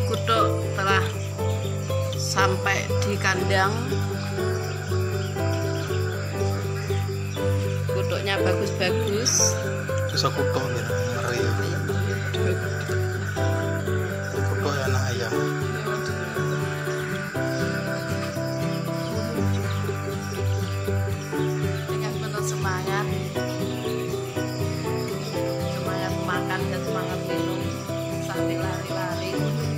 kutuk telah sampai di kandang. Kutuknya bagus-bagus. Bisa kutuk gitu, ngeri. Kutuk ya anak ayam. Dengan penuh semangat makan dan semangat minum sampai lari-lari.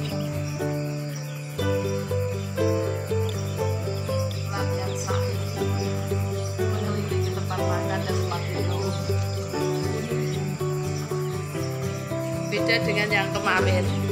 Latihan sa'i mengelilingi tempat makan dan tempat minum. Beda dengan yang kemarin.